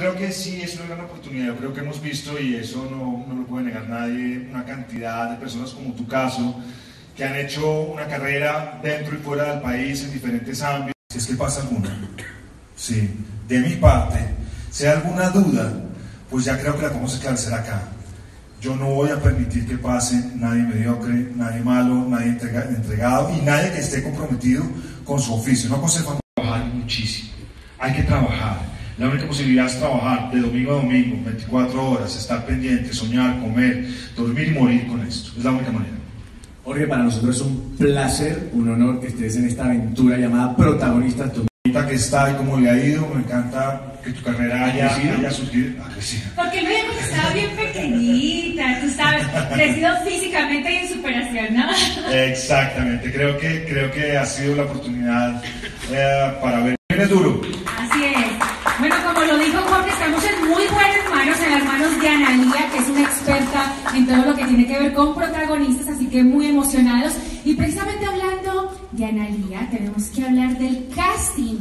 creo que sí es una gran oportunidad. Yo creo que hemos visto, y eso no lo puede negar nadie, una cantidad de personas como tu caso, que han hecho una carrera dentro y fuera del país en diferentes ámbitos. Si es que pasa alguna, sí, de mi parte, si hay alguna duda, pues ya creo que la podemos esclarecer acá. Yo no voy a permitir que pase nadie mediocre, nadie malo, nadie entregado y nadie que esté comprometido con su oficio. No aconsejo trabajar muchísimo, hay que trabajar. La única posibilidad es trabajar de domingo a domingo, 24 horas, estar pendiente, soñar, comer, dormir y morir con esto. Es la única manera. Jorge, para nosotros es un placer, un honor que estés en esta aventura llamada Protagonista. Que está y cómo le ha ido, me encanta que tu carrera haya surgido. Porque me dijo que estaba bien pequeñita, tú sabes, crecido físicamente y en superación, ¿no? Exactamente, creo que ha sido la oportunidad para ver. Vienes duro. Así es. Bueno, como lo dijo Jorge, estamos en muy buenas manos, en las manos de Analía, que es una experta en todo lo que tiene que ver con protagonistas, así que muy emocionados. Y precisamente hablando de Analía, tenemos que hablar del casting.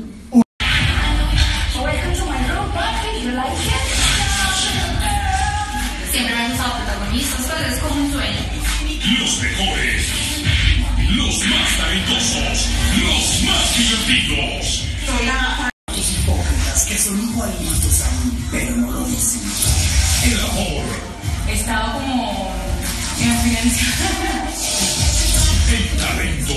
Siempre me han gustado protagonistas, pero es como un sueño. Los mejores, los más talentosos, los más divertidos. Soy la... que son igualitos a mí, pero no lo dicen. El amor. He estado como en abstinencia. El talento.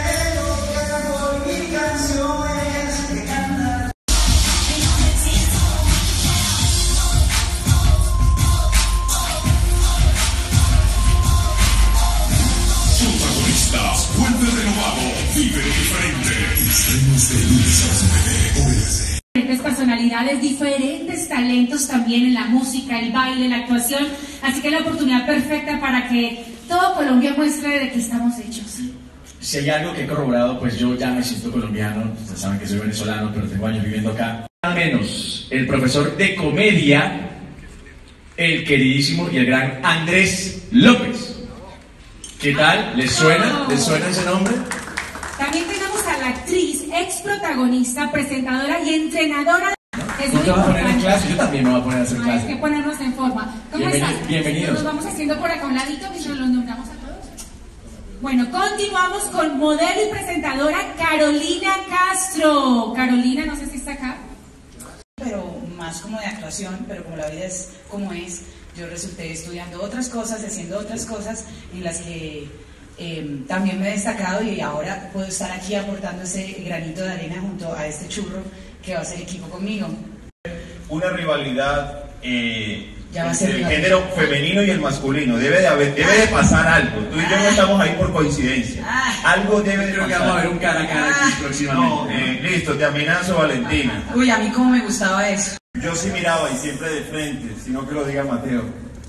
Protagonistas, vuelve renovado, vive diferente. Estrenos de lunes a las 9, OBS. Diferentes personalidades, diferentes talentos también en la música, el baile, la actuación. Así que la oportunidad perfecta para que todo Colombia muestre de qué estamos hechos. Si hay algo que he corroborado, pues yo ya me siento colombiano. Ustedes saben que soy venezolano, pero tengo años viviendo acá. Al menos el profesor de comedia, el queridísimo y el gran Andrés López. ¿Qué tal? ¿Les suena? ¿Les suena ese nombre? También tenemos a la actriz, ex protagonista, presentadora y entrenadora. Es ¿Tú muy te vas a poner en importante. clase? Yo también me voy a poner a hacer Hay clase. que ponernos en forma. ¿Cómo estás? Bienvenidos. Nos vamos haciendo por acá un ladito mientras los nombramos a todos. Bueno, continuamos con modelo y presentadora Carolina Castro. Carolina, no sé si está acá. Pero más como de actuación, pero como la vida es como es, yo resulté estudiando otras cosas, haciendo otras cosas en las que también me he destacado y ahora puedo estar aquí aportando ese granito de arena junto a este churro que va a ser equipo conmigo. Una rivalidad Ya va a entre ser el rivalidad. género femenino y el masculino. Debe de pasar algo. Tú y yo no estamos ahí por coincidencia. Algo debe de Creo que pasar. vamos a ver un cara a cara aquí próximamente. No, listo, te amenazo, Valentina. Uy, a mí cómo me gustaba eso. Yo sí miraba y siempre de frente, sino que lo diga Mateo.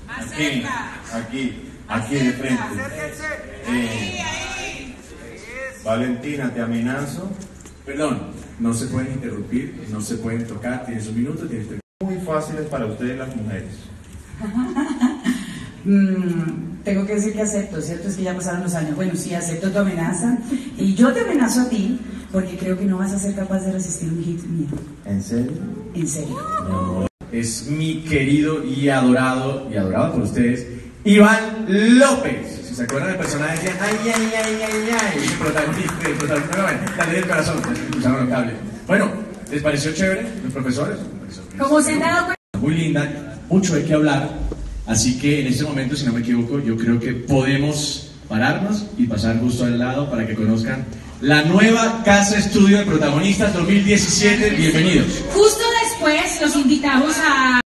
Aquí de frente. Valentina, te amenazo. Perdón, no se pueden interrumpir, no se pueden tocar. Tienes un minuto, tienes 3 Muy fáciles para ustedes las mujeres. Tengo que decir que acepto, ¿cierto? Es que ya pasaron los años. Bueno, sí, acepto tu amenaza. Y yo te amenazo a ti porque creo que no vas a ser capaz de resistir un hit mío. ¿En serio? En serio. Es mi querido y adorado por ustedes, Iván López. Si se acuerdan del personaje, decían, ay, el protagonista, la ley del corazón, escucharon los cables. Bueno, ¿les pareció chévere, los profesores? Como se han dado cuenta. Muy linda, mucho hay que hablar, así que en este momento, si no me equivoco, yo creo que podemos pararnos y pasar justo al lado para que conozcan la nueva Casa Estudio de Protagonistas 2017. Bienvenidos. Justo después los invitamos a